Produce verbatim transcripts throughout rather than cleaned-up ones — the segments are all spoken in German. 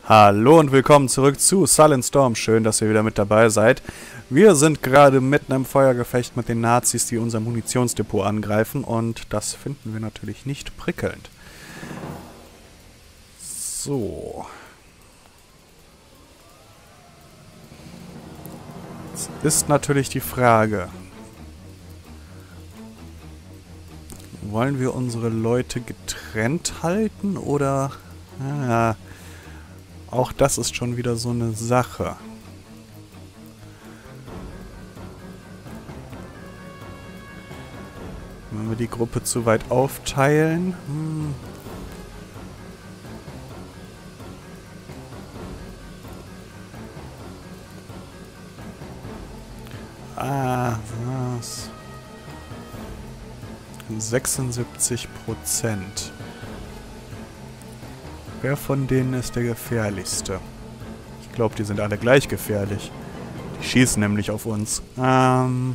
Hallo und willkommen zurück zu Silent Storm. Schön, dass ihr wieder mit dabei seid. Wir sind gerade mitten im Feuergefecht mit den Nazis, die unser Munitionsdepot angreifen. Und das finden wir natürlich nicht prickelnd. So. Jetzt ist natürlich die Frage. Wollen wir unsere Leute getrennt halten oder... Ah, auch das ist schon wieder so eine Sache. Wenn wir die Gruppe zu weit aufteilen... Hm. Ah, was? sechsundsiebzig Prozent. Wer von denen ist der gefährlichste? Ich glaube, die sind alle gleich gefährlich. Die schießen nämlich auf uns. Ähm...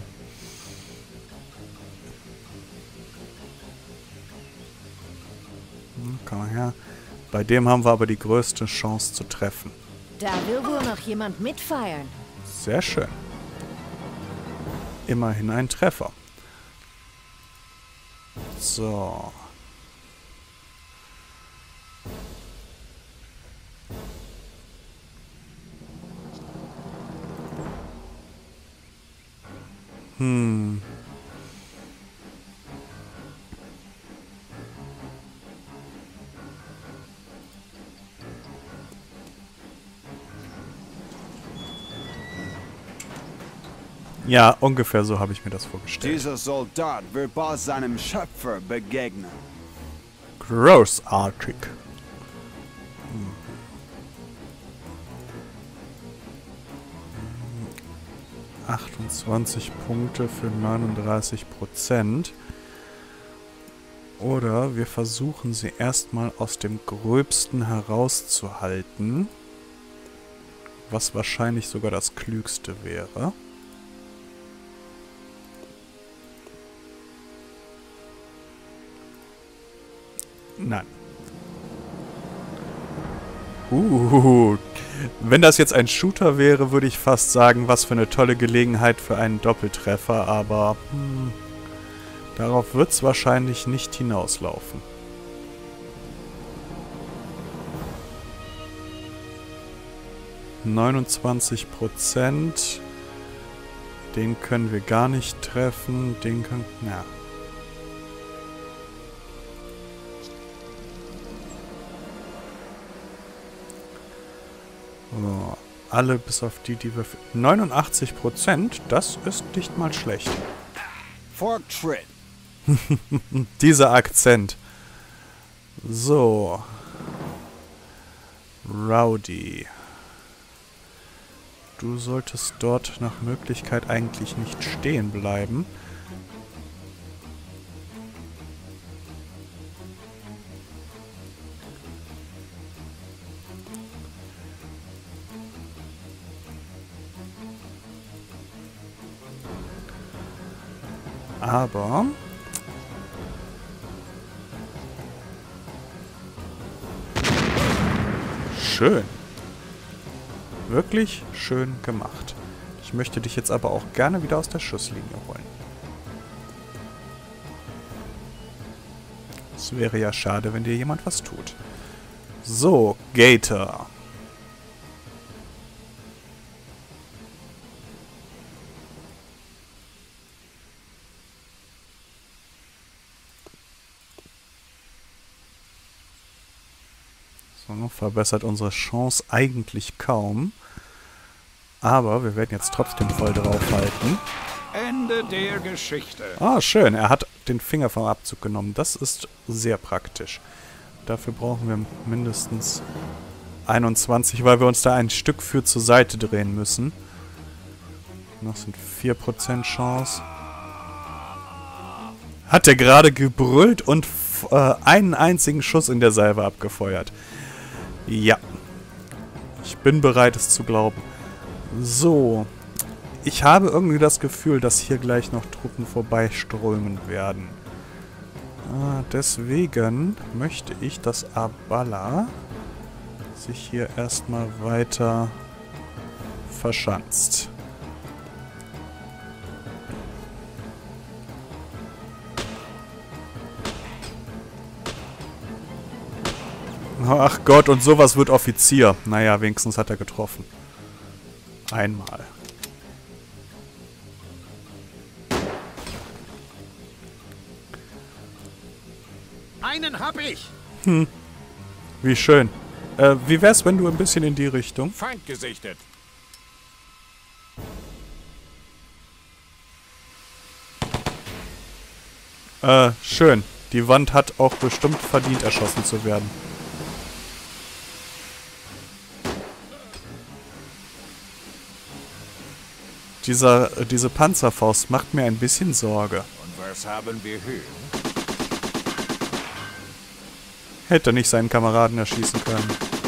Hm, komm mal her. Bei dem haben wir aber die größte Chance zu treffen. Da will wohl noch jemand mitfeiern. Sehr schön. Immerhin ein Treffer. So. Hm. Ja, ungefähr so habe ich mir das vorgestellt. Dieser Soldat wird bald seinem Schöpfer begegnen. Großartig. Hm. achtundzwanzig Punkte für neununddreißig Prozent. Oder wir versuchen sie erstmal aus dem Gröbsten herauszuhalten. Was wahrscheinlich sogar das Klügste wäre. Nein. Uh, wenn das jetzt ein Shooter wäre, würde ich fast sagen, was für eine tolle Gelegenheit für einen Doppeltreffer, aber hm, darauf wird es wahrscheinlich nicht hinauslaufen. neunundzwanzig Prozent. Den können wir gar nicht treffen. Den können... Ja. So, alle bis auf die, die wir... neunundachtzig Prozent, das ist nicht mal schlecht. Fortschritt. Dieser Akzent. So. Rowdy. Du solltest dort nach Möglichkeit eigentlich nicht stehen bleiben. Aber... Schön. Wirklich schön gemacht. Ich möchte dich jetzt aber auch gerne wieder aus der Schusslinie holen. Es wäre ja schade, wenn dir jemand was tut. So, Gator. So, verbessert unsere Chance eigentlich kaum. Aber wir werden jetzt trotzdem voll draufhalten. Ende der Geschichte. Ah, schön. Er hat den Finger vom Abzug genommen. Das ist sehr praktisch. Dafür brauchen wir mindestens einundzwanzig, weil wir uns da ein Stück für zur Seite drehen müssen. Noch sind vier Prozent Chance. Hat er gerade gebrüllt und äh, einen einzigen Schuss in der Salve abgefeuert. Ja. Ich bin bereit, es zu glauben. So. Ich habe irgendwie das Gefühl, dass hier gleich noch Truppen vorbeiströmen werden. Ah, deswegen möchte ich, dass Abala sich hier erstmal weiter verschanzt. Ach Gott, und sowas wird Offizier. Naja, wenigstens hat er getroffen. Einmal. Einen hab ich! Hm. Wie schön. Äh, wie wär's, wenn du ein bisschen in die Richtung? Feind gesichtet. Äh, schön. Die Wand hat auch bestimmt verdient, erschossen zu werden. Dieser, äh, diese Panzerfaust macht mir ein bisschen Sorge. Und was haben wir hier? Hätte nicht seinen Kameraden erschießen können.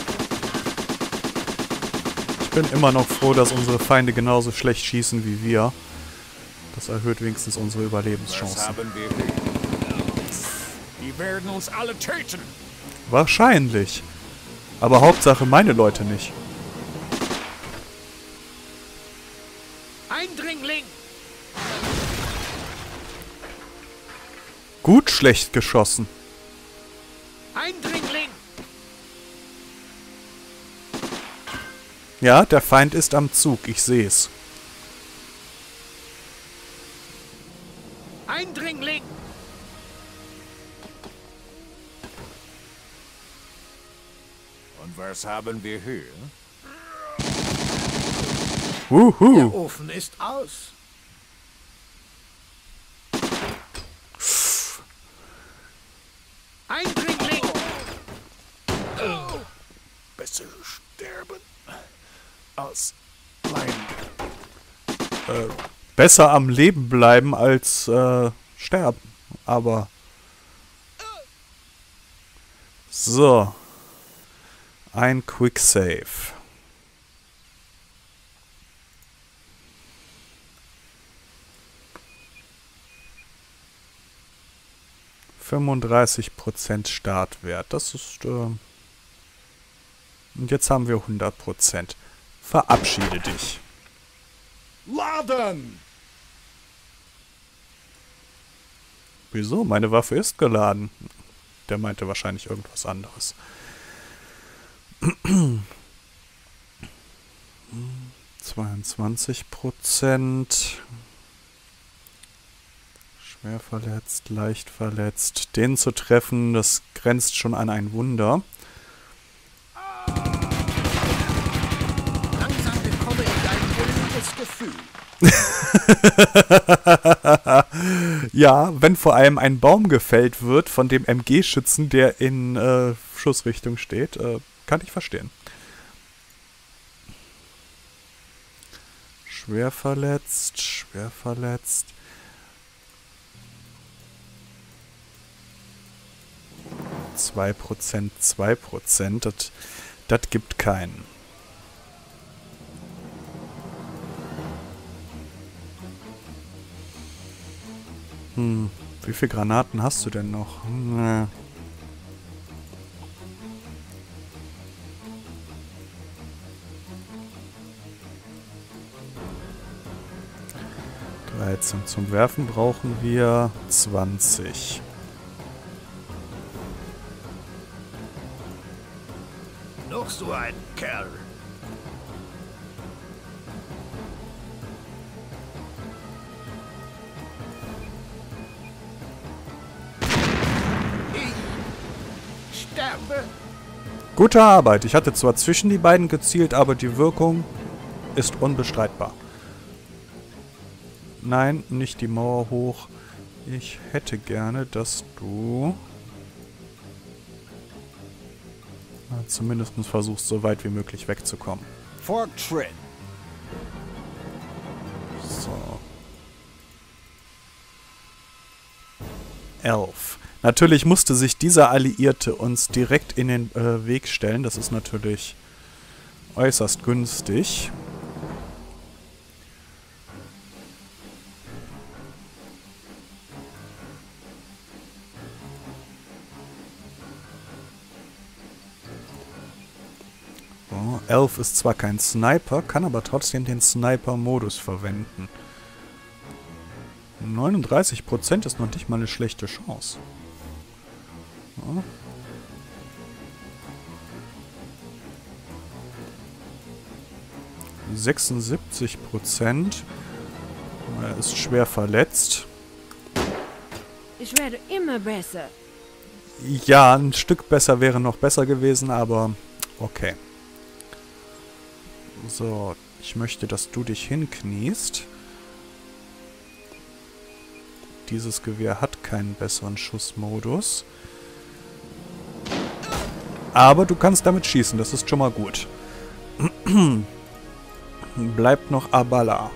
Ich bin immer noch froh, dass unsere Feinde genauso schlecht schießen wie wir. Das erhöht wenigstens unsere Was Überlebenschancen. haben wir hier? Die werden uns alle töten! Wahrscheinlich. Aber Hauptsache meine Leute nicht. Eindringling! Gut schlecht geschossen. Eindringling! Ja, der Feind ist am Zug. Ich sehe es. Eindringling! Und was haben wir hier? Wuhu. Der Ofen ist aus. Eindringling! Besser sterben als bleiben. Äh, besser am Leben bleiben als äh, sterben. Aber... So. Ein Quick Save. fünfunddreißig Prozent Startwert. Das ist... Äh und jetzt haben wir hundert Prozent. Verabschiede dich. Laden! Wieso? Meine Waffe ist geladen. Der meinte wahrscheinlich irgendwas anderes. zweiundzwanzig Prozent. Schwer verletzt, leicht verletzt. Den zu treffen, das grenzt schon an ein Wunder. Langsam bekomme ich ein mulmiges Gefühl. Ja, wenn vor allem ein Baum gefällt wird von dem M G-Schützen, der in äh, Schussrichtung steht, äh, kann ich verstehen. Schwer verletzt, schwer verletzt. zwei Prozent, zwei Prozent, das, das gibt keinen. Hm, wie viele Granaten hast du denn noch? Hm, dreizehn. Zum Werfen brauchen wir zwanzig. Noch so ein Kerl. Ich sterbe. Gute Arbeit. Ich hatte zwar zwischen die beiden gezielt, aber die Wirkung ist unbestreitbar. Nein, nicht die Mauer hoch. Ich hätte gerne, dass du... zumindest versuchst, so weit wie möglich wegzukommen. Fortschritt. So. Elf. Natürlich musste sich dieser Alliierte uns direkt in den äh, Weg stellen. Das ist natürlich äußerst günstig. So, Elf ist zwar kein Sniper, kann aber trotzdem den Sniper-Modus verwenden. neununddreißig Prozent ist noch nicht mal eine schlechte Chance. Ja. sechsundsiebzig Prozent. Er ist schwer verletzt. Ich werde immer besser. Ja, ein Stück besser wäre noch besser gewesen, aber okay. So, ich möchte, dass du dich hinkniest. Dieses Gewehr hat keinen besseren Schussmodus. Aber du kannst damit schießen, das ist schon mal gut. Bleibt noch Abala.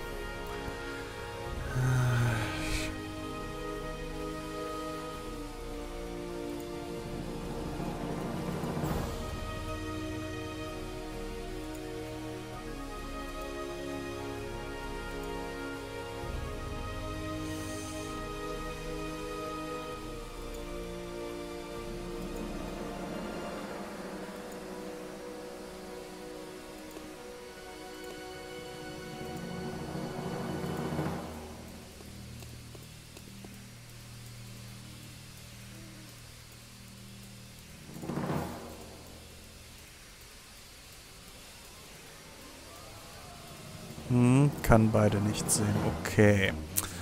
Hm, kann beide nicht sehen. Okay.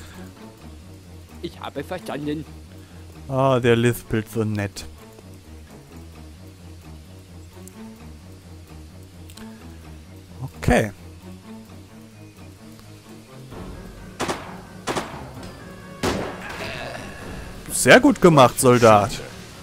Ich habe verstanden. Ah, der lispelt so nett. Okay. Sehr gut gemacht, Soldat.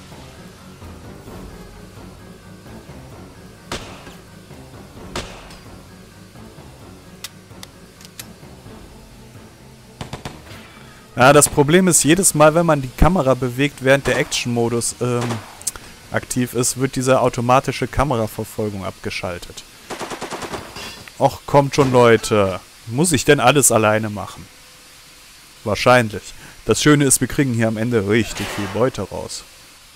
Ja, das Problem ist, jedes Mal, wenn man die Kamera bewegt, während der Action-Modus ähm, aktiv ist, wird diese automatische Kameraverfolgung abgeschaltet. Och, kommt schon, Leute. Muss ich denn alles alleine machen? Wahrscheinlich. Das Schöne ist, wir kriegen hier am Ende richtig viel Beute raus.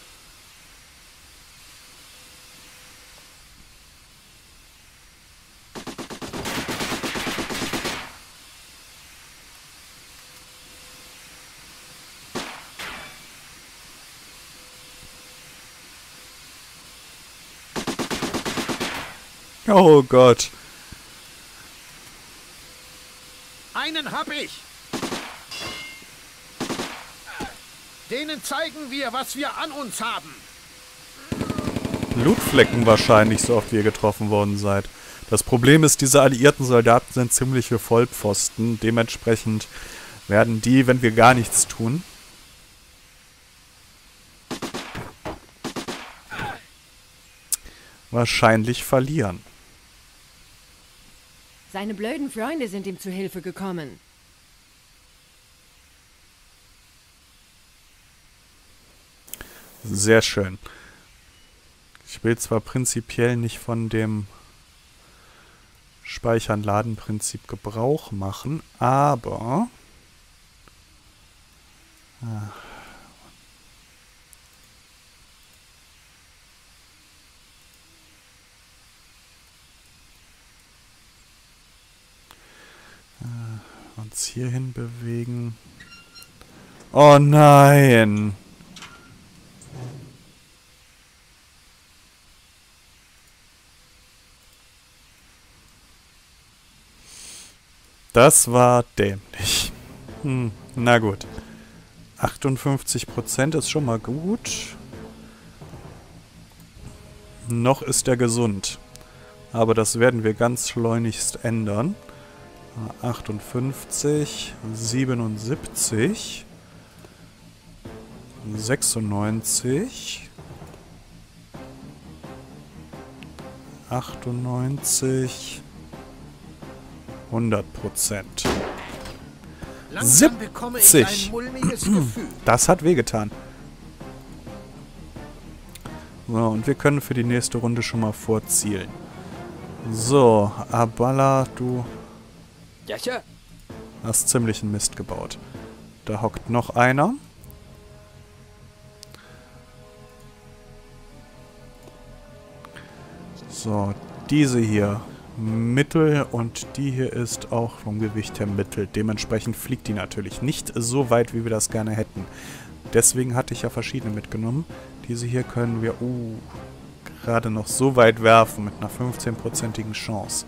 Oh Gott. Einen hab ich. Denen zeigen wir, was wir an uns haben. Blutflecken wahrscheinlich, so oft wie ihr getroffen worden seid. Das Problem ist, diese alliierten Soldaten sind ziemliche Vollpfosten. Dementsprechend werden die, wenn wir gar nichts tun, wahrscheinlich verlieren. Seine blöden Freunde sind ihm zu Hilfe gekommen. Sehr schön. Ich will zwar prinzipiell nicht von dem Speichern-Laden-Prinzip Gebrauch machen, aber... Ah. Uns hierhin bewegen. Oh nein! Das war dämlich. Hm, na gut. achtundfünfzig Prozent ist schon mal gut. Noch ist er gesund. Aber das werden wir ganz schleunigst ändern. achtundfünfzig, siebenundsiebzig, sechsundneunzig, achtundneunzig, hundert Prozent. Langsam bekomme ich ein mulmiges Gefühl. Das hat wehgetan. So, und wir können für die nächste Runde schon mal vorzielen. So, Abala, du... Ja, Sir. Hast ziemlichen Mist gebaut. Da hockt noch einer. So, diese hier mittel und die hier ist auch vom Gewicht her mittel. Dementsprechend fliegt die natürlich nicht so weit, wie wir das gerne hätten. Deswegen hatte ich ja verschiedene mitgenommen. Diese hier können wir uh, gerade noch so weit werfen mit einer fünfzehnprozentigen Chance.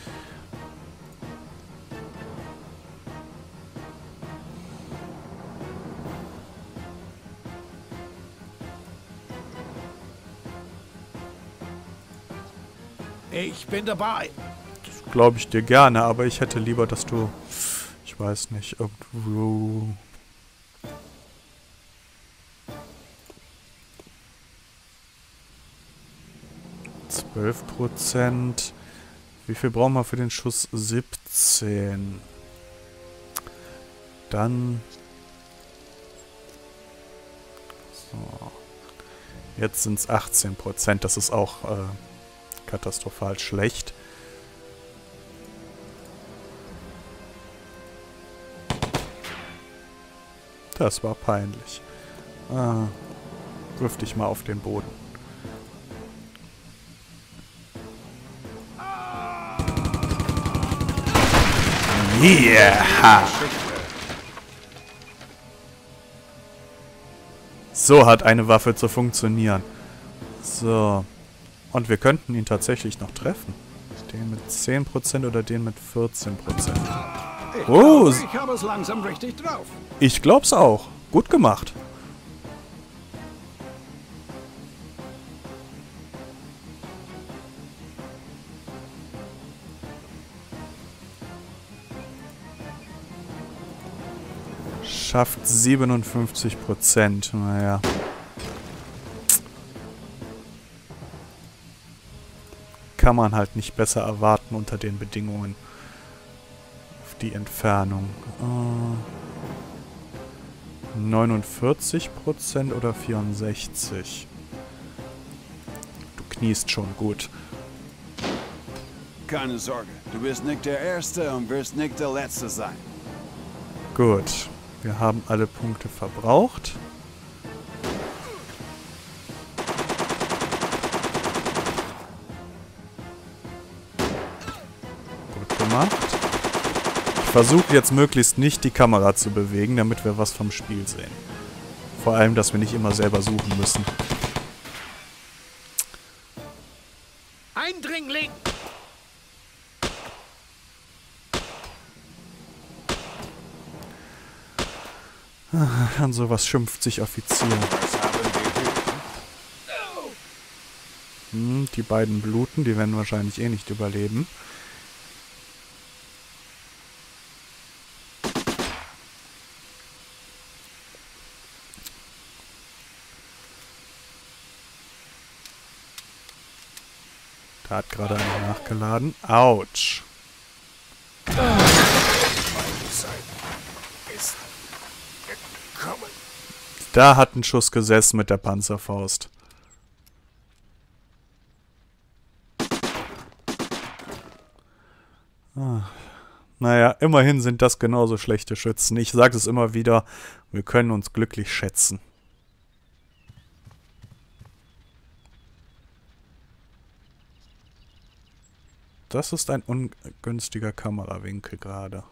Ich bin dabei. Das glaube ich dir gerne, aber ich hätte lieber, dass du, ich weiß nicht, irgendwo... zwölf Prozent. Wie viel brauchen wir für den Schuss? siebzehn. Dann... So. Jetzt sind es achtzehn Prozent. Das ist auch äh, katastrophal schlecht. Das war peinlich. Ah, wirf dich mal auf den Boden. Yeah! So hat eine Waffe zu funktionieren. So. Und wir könnten ihn tatsächlich noch treffen. Den mit zehn Prozent oder den mit vierzehn Prozent. Ich Oh, glaube, ich habe es langsam richtig drauf. ich glaub's auch. Gut gemacht. Schafft siebenundfünfzig Prozent. Naja. Kann man halt nicht besser erwarten unter den Bedingungen. Auf die Entfernung. Uh, neunundvierzig Prozent oder vierundsechzig? Du kniest schon gut. Keine Sorge, du bist nicht der Erste und wirst nicht der Letzte sein. Gut. Wir haben alle Punkte verbraucht. Gut gemacht. Ich versuche jetzt möglichst nicht die Kamera zu bewegen, damit wir was vom Spiel sehen. Vor allem, dass wir nicht immer selber suchen müssen. Eindringling! An sowas schimpft sich Offizier. Was haben wir hier? Hm, die beiden bluten, die werden wahrscheinlich eh nicht überleben. Da hat gerade einer nachgeladen. Autsch. Da hat ein Schuss gesessen mit der Panzerfaust. Ah. Naja, immerhin sind das genauso schlechte Schützen. Ich sage es immer wieder, wir können uns glücklich schätzen. Das ist ein ungünstiger Kamerawinkel gerade.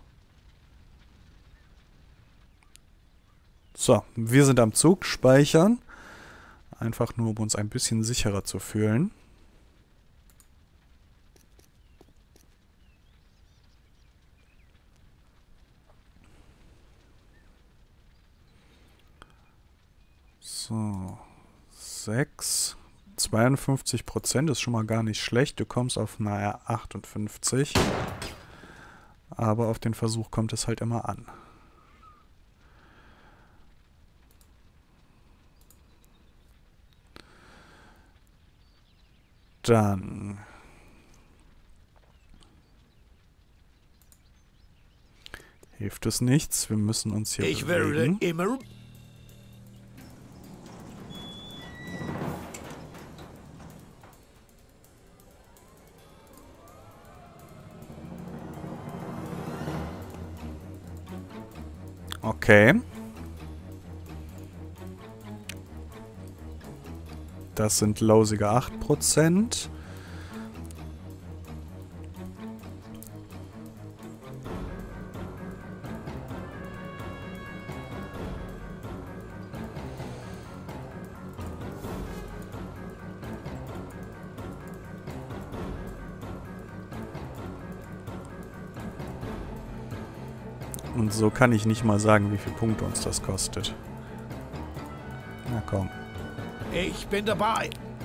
So, wir sind am Zug, speichern. Einfach nur, um uns ein bisschen sicherer zu fühlen. So, sechs. zweiundfünfzig Prozent ist schon mal gar nicht schlecht. Du kommst auf naja achtundfünfzig. Aber auf den Versuch kommt es halt immer an. Dann hilft es nichts. Wir müssen uns hier Ich bewegen. werde immer... Okay. Das sind lausige acht Prozent. Und so kann ich nicht mal sagen, wie viele Punkte uns das kostet. Na komm. Ich bin dabei.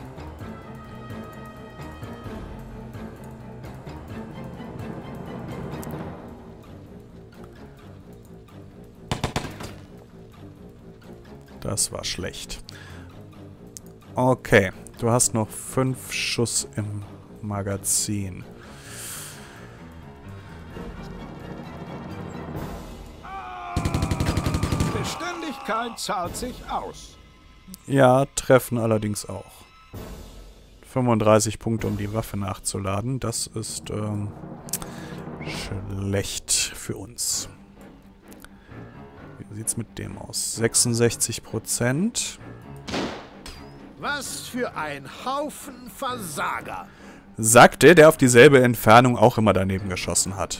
Das war schlecht. Okay, du hast noch fünf Schuss im Magazin. Beständigkeit zahlt sich aus. Ja, treffen allerdings auch. fünfunddreißig Punkte, um die Waffe nachzuladen. Das ist ähm, schlecht für uns. Wie sieht's mit dem aus? sechsundsechzig Prozent. Was für ein Haufen Versager. Sagt der, der auf dieselbe Entfernung auch immer daneben geschossen hat.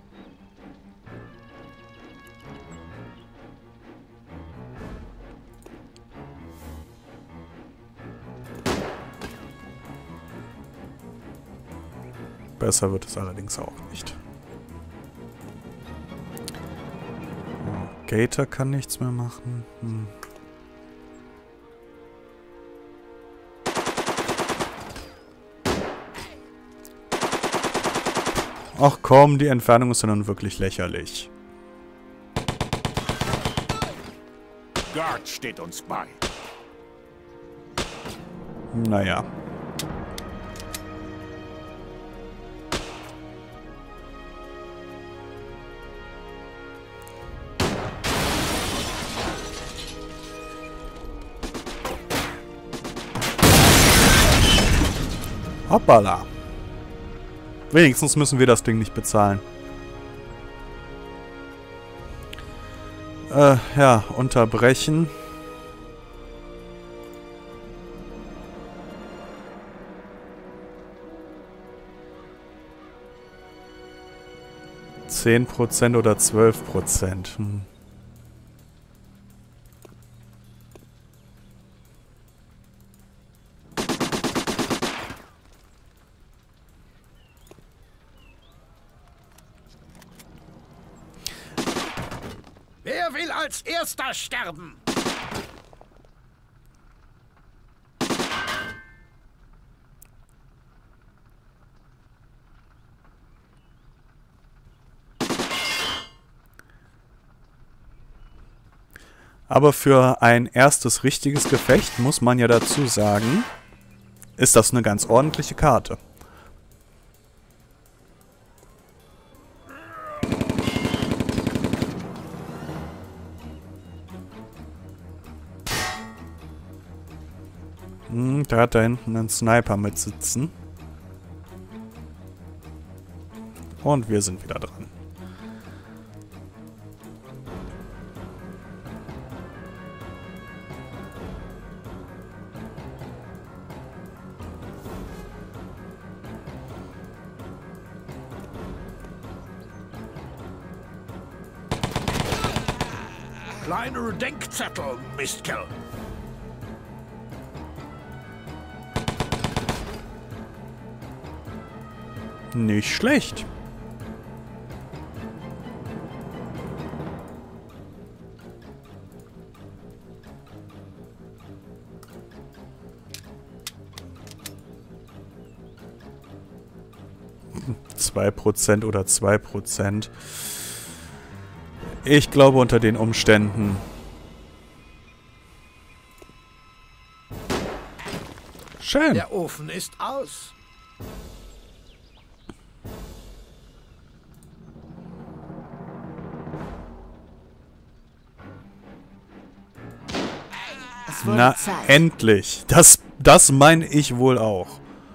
Besser wird es allerdings auch nicht. Oh, Gator kann nichts mehr machen. Hm. Ach komm, die Entfernung ist ja nun wirklich lächerlich. Guard steht uns bei. Naja. Hoppala. Wenigstens müssen wir das Ding nicht bezahlen. Äh, ja, unterbrechen. zehn Prozent oder zwölf Prozent. Hm. Wer will als Erster sterben? Aber für ein erstes richtiges Gefecht, muss man ja dazu sagen, ist das eine ganz ordentliche Karte. Hm, da hat da hinten einen Sniper mit sitzen. Und wir sind wieder dran. Kleiner Denkzettel, Mistkerl. Nicht schlecht. zwei Prozent oder zwei Prozent. Ich glaube unter den Umständen. Schön. Der Ofen ist aus. Es wurde Na, Zeit. endlich. Das, das meine ich wohl auch.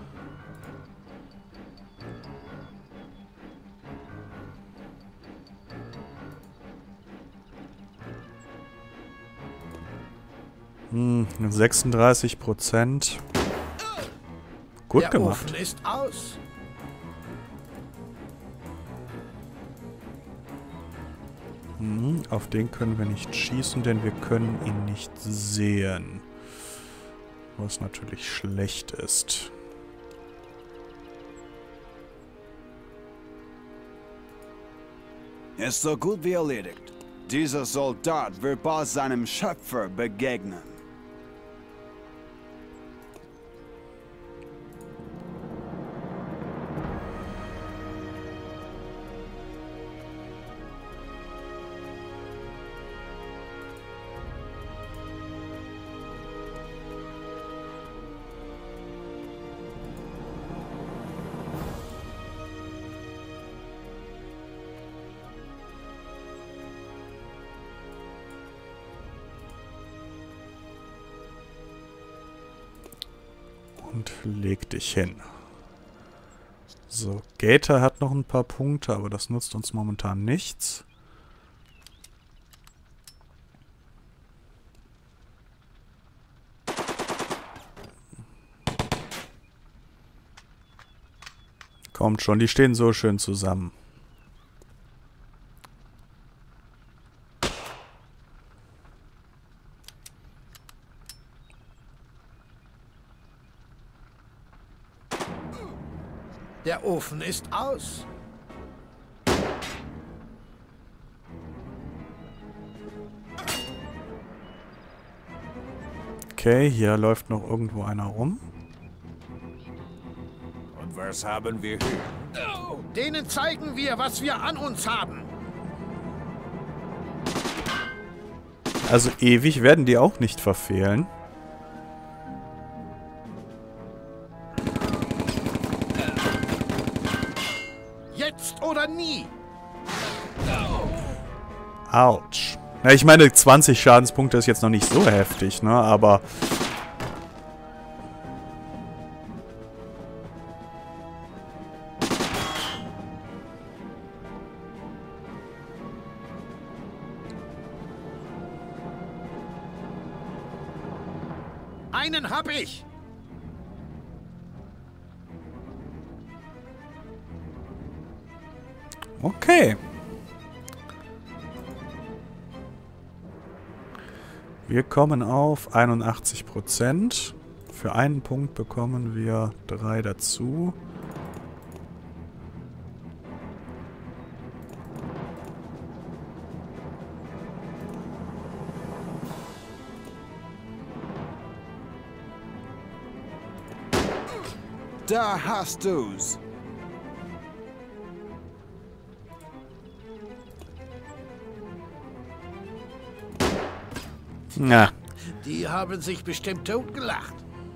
Hm, sechsunddreißig Prozent. Gut Der gemacht. Ofen ist aus. Hm, auf den können wir nicht schießen, denn wir können ihn nicht sehen. Was natürlich schlecht ist. Ist so gut wie erledigt. Dieser Soldat wird bald seinem Schöpfer begegnen. Und leg dich hin. So, Gator hat noch ein paar Punkte, aber das nutzt uns momentan nichts. Kommt schon, die stehen so schön zusammen. Der Ofen ist aus. Okay, hier läuft noch irgendwo einer rum. Und was haben wir hier? Denen zeigen wir, was wir an uns haben. Also ewig werden die auch nicht verfehlen. Jetzt oder nie. Autsch. Ja, ich meine, zwanzig Schadenspunkte ist jetzt noch nicht so heftig, ne? Aber... Einen hab ich. Okay. Wir kommen auf einundachtzig Prozent. Für einen Punkt bekommen wir drei dazu. Da hast du's. Na, Die haben sich bestimmt totgelacht.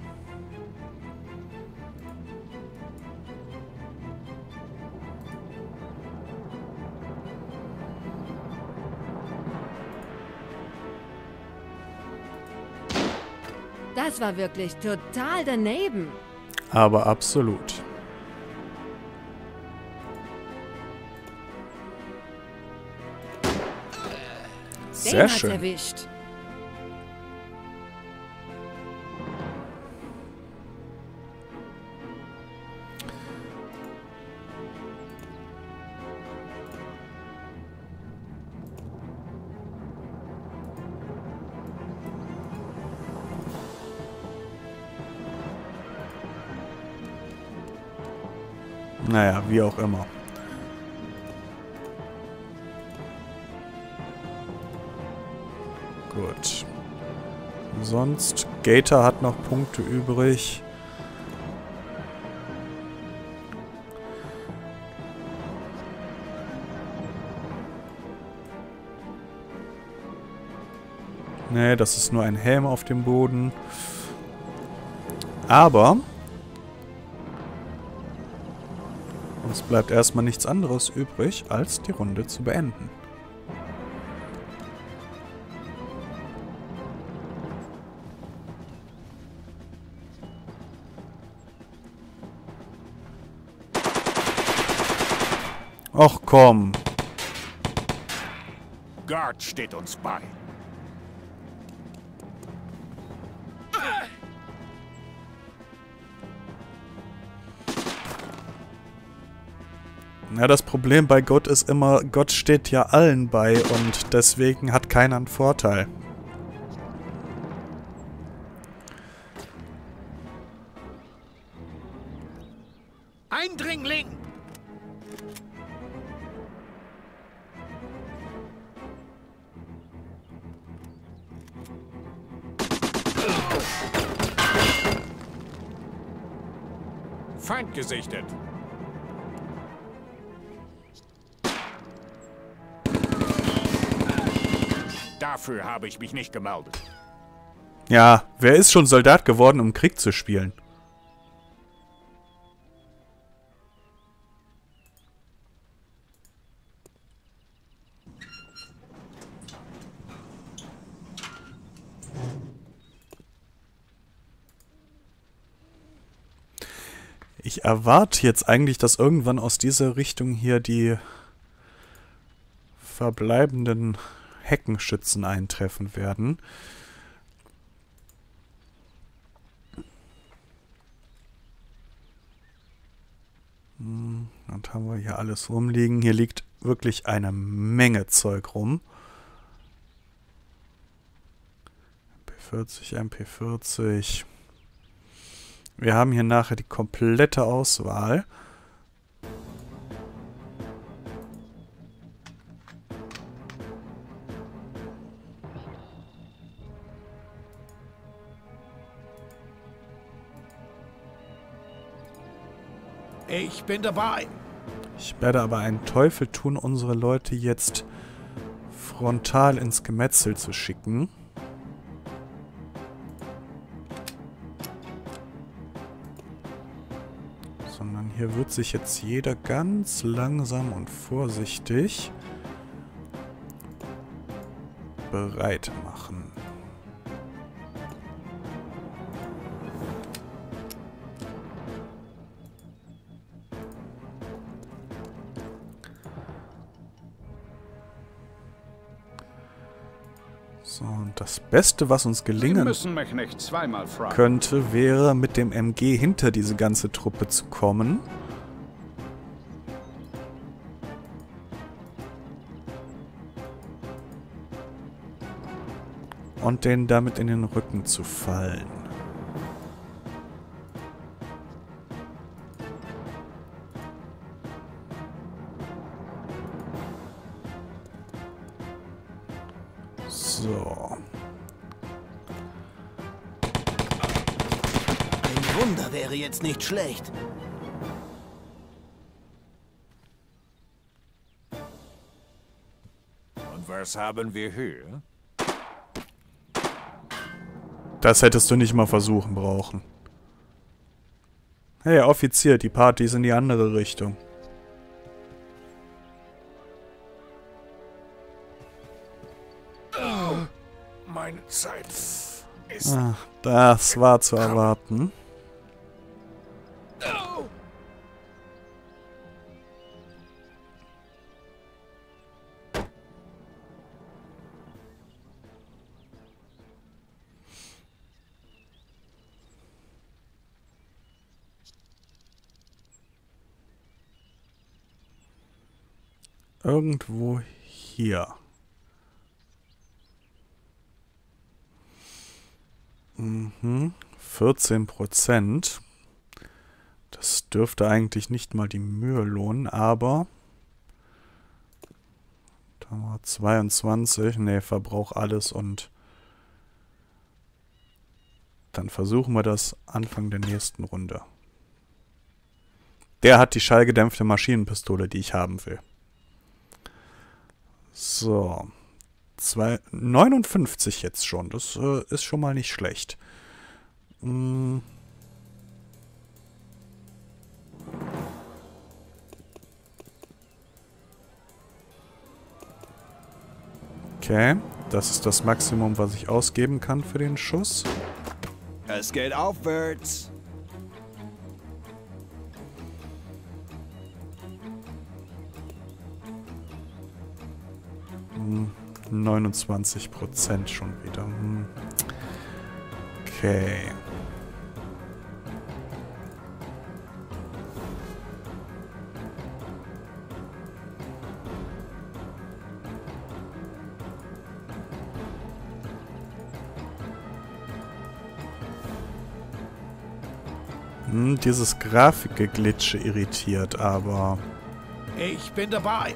Das war wirklich total daneben. aber absolut. Sehr Den hat's schön. erwischt. Naja, wie auch immer. Gut. Sonst, Gator hat noch Punkte übrig. Nee, das ist nur ein Helm auf dem Boden. Aber uns bleibt erstmal nichts anderes übrig, als die Runde zu beenden. Och komm. Guard steht uns bei. Ja, das Problem bei Gott ist immer, Gott steht ja allen bei und deswegen hat keiner einen Vorteil. Eindringling! Feind gesichtet. Dafür habe ich mich nicht gemeldet. Ja, wer ist schon Soldat geworden, um Krieg zu spielen? Ich erwarte jetzt eigentlich, dass irgendwann aus dieser Richtung hier die verbleibenden Heckenschützen eintreffen werden. Hm, und haben wir hier alles rumliegen. Hier liegt wirklich eine Menge Zeug rum. M P vierzig, M P vierzig. Wir haben hier nachher die komplette Auswahl. Ich bin dabei. Ich werde aber einen Teufel tun, unsere Leute jetzt frontal ins Gemetzel zu schicken. Sondern hier wird sich jetzt jeder ganz langsam und vorsichtig bereit machen. So, und das Beste, was uns gelingen müssen mich nicht zweimal fragen. könnte, wäre mit dem M G hinter diese ganze Truppe zu kommen. Und denen damit in den Rücken zu fallen. So. Ein Wunder wäre jetzt nicht schlecht. Und was haben wir hier? Das hättest du nicht mal versuchen brauchen. Hey, Offizier, die Party ist in die andere Richtung. Meine Zeit ist... Ah, das war zu erwarten. Irgendwo hier. Mhm. vierzehn Prozent. Das dürfte eigentlich nicht mal die Mühe lohnen, aber... Da haben wir zweiundzwanzig. Ne, Verbrauch alles und... Dann versuchen wir das Anfang der nächsten Runde. Der hat die schallgedämpfte Maschinenpistole, die ich haben will. So. Zwei, neunundfünfzig jetzt schon. Das äh, ist schon mal nicht schlecht. Hm. Okay. Das ist das Maximum, was ich ausgeben kann für den Schuss. Es geht aufwärts. neunundzwanzig Prozent schon wieder. Hm. Okay. Hm, dieses Grafikgeglitsche irritiert, aber... Ich bin dabei.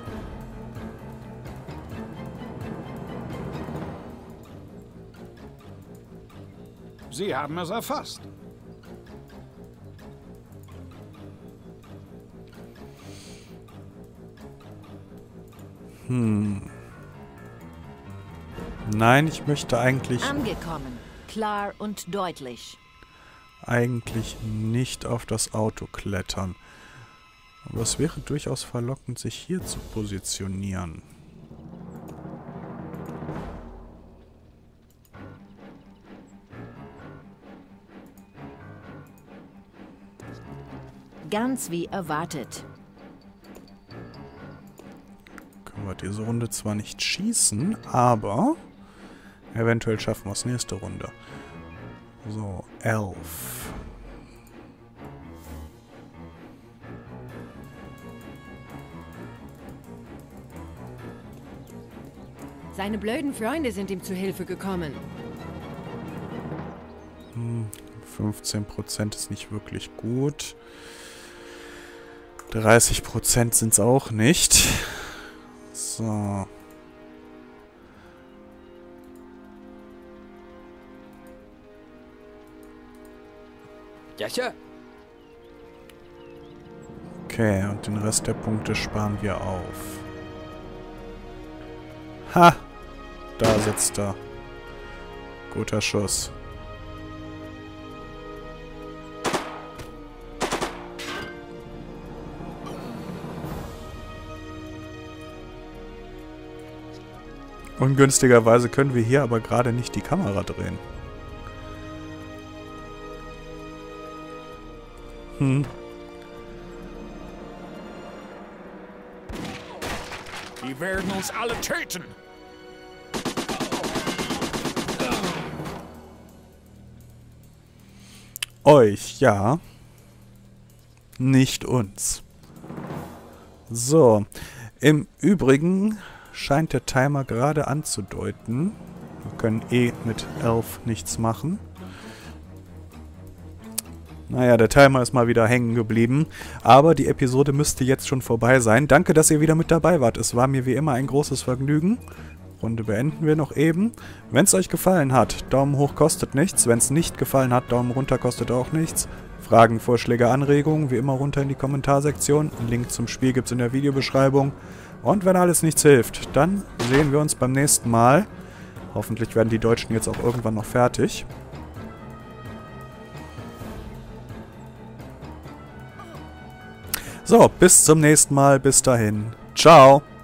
Sie haben es erfasst. Hm. Nein, ich möchte eigentlich... Angekommen. Klar und deutlich. eigentlich nicht auf das Auto klettern. Aber es wäre durchaus verlockend, sich hier zu positionieren. Ganz wie erwartet. Können wir diese Runde zwar nicht schießen, aber eventuell schaffen wir es nächste Runde. So, elf. Seine blöden Freunde sind ihm zu Hilfe gekommen. Hm, fünfzehn Prozent ist nicht wirklich gut. dreißig Prozent sind es auch nicht. So. Ja, Sir. Okay, und den Rest der Punkte sparen wir auf. Ha! Da sitzt er. Guter Schuss. Ungünstigerweise können wir hier aber gerade nicht die Kamera drehen. Hm. Die werden uns alle töten. Euch, ja. Nicht uns. So. Im Übrigen scheint der Timer gerade anzudeuten. Wir können eh mit elf nichts machen. Naja, der Timer ist mal wieder hängen geblieben. Aber die Episode müsste jetzt schon vorbei sein. Danke, dass ihr wieder mit dabei wart. Es war mir wie immer ein großes Vergnügen. Runde beenden wir noch eben. Wenn es euch gefallen hat, Daumen hoch kostet nichts. Wenn es nicht gefallen hat, Daumen runter kostet auch nichts. Fragen, Vorschläge, Anregungen, wie immer runter in die Kommentarsektion. Ein Link zum Spiel gibt es in der Videobeschreibung. Und wenn alles nichts hilft, dann sehen wir uns beim nächsten Mal. Hoffentlich werden die Deutschen jetzt auch irgendwann noch fertig. So, bis zum nächsten Mal. Bis dahin. Ciao.